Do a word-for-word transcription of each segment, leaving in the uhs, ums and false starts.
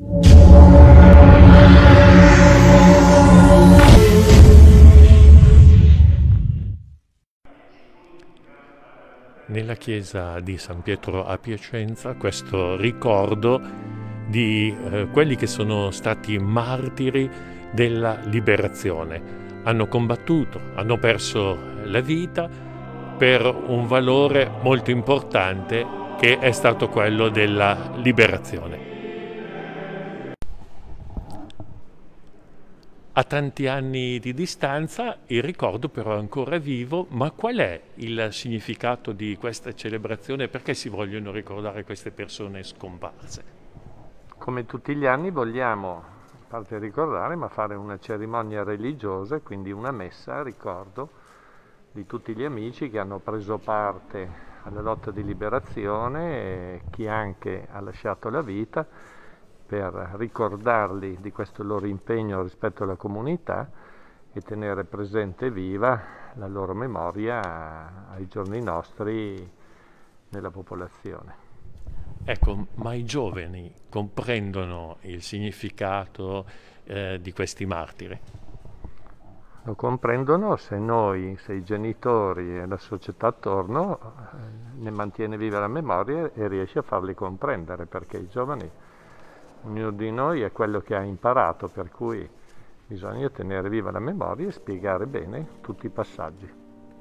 Nella chiesa di San Pietro a Piacenza questo ricordo di eh, quelli che sono stati martiri della liberazione. Hanno combattuto, hanno perso la vita per un valore molto importante che è stato quello della liberazione. A tanti anni di distanza il ricordo però è ancora vivo, ma qual è il significato di questa celebrazione? Perché si vogliono ricordare queste persone scomparse? Come tutti gli anni vogliamo, a parte ricordare, ma fare una cerimonia religiosa, quindi una messa a ricordo di tutti gli amici che hanno preso parte alla lotta di liberazione e chi anche ha lasciato la vita, per ricordarli di questo loro impegno rispetto alla comunità e tenere presente e viva la loro memoria ai giorni nostri nella popolazione. Ecco, ma i giovani comprendono il significato eh, di questi martiri? Lo comprendono se noi, se i genitori e la società attorno eh, ne mantiene viva la memoria e riesce a farli comprendere, perché i giovani, ognuno di noi è quello che ha imparato, per cui bisogna tenere viva la memoria e spiegare bene tutti i passaggi.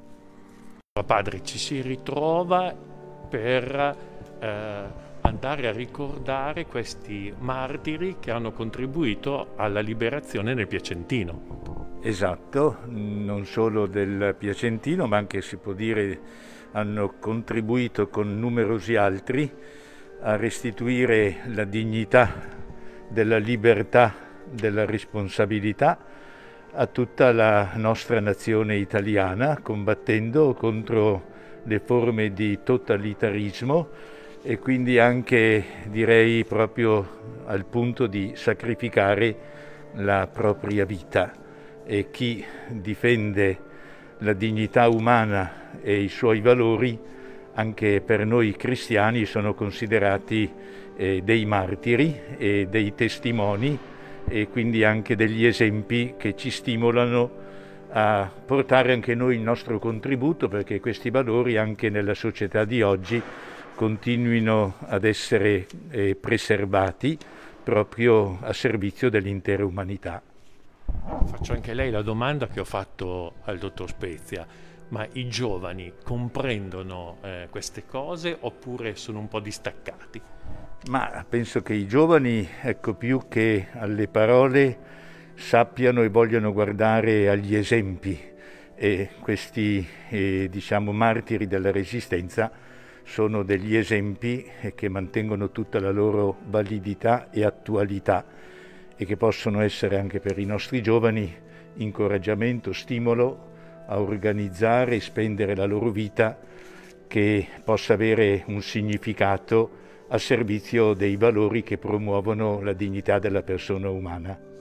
Padre, ci si ritrova per eh, andare a ricordare questi martiri che hanno contribuito alla liberazione nel Piacentino. Esatto, non solo del Piacentino, ma anche, si può dire, hanno contribuito con numerosi altri a restituire la dignità della libertà, della responsabilità a tutta la nostra nazione italiana, combattendo contro le forme di totalitarismo e quindi anche, direi, proprio al punto di sacrificare la propria vita. E chi difende la dignità umana e i suoi valori, anche per noi cristiani, sono considerati eh, dei martiri e dei testimoni e quindi anche degli esempi che ci stimolano a portare anche noi il nostro contributo perché questi valori anche nella società di oggi continuino ad essere eh, preservati proprio a servizio dell'intera umanità. Faccio anche lei la domanda che ho fatto al dottor Spezia. Ma i giovani comprendono eh, queste cose oppure sono un po' distaccati? Ma penso che i giovani, ecco, più che alle parole, sappiano e vogliano guardare agli esempi e questi, eh, diciamo, martiri della Resistenza sono degli esempi che mantengono tutta la loro validità e attualità e che possono essere anche per i nostri giovani incoraggiamento, stimolo a organizzare e spendere la loro vita che possa avere un significato a servizio dei valori che promuovono la dignità della persona umana.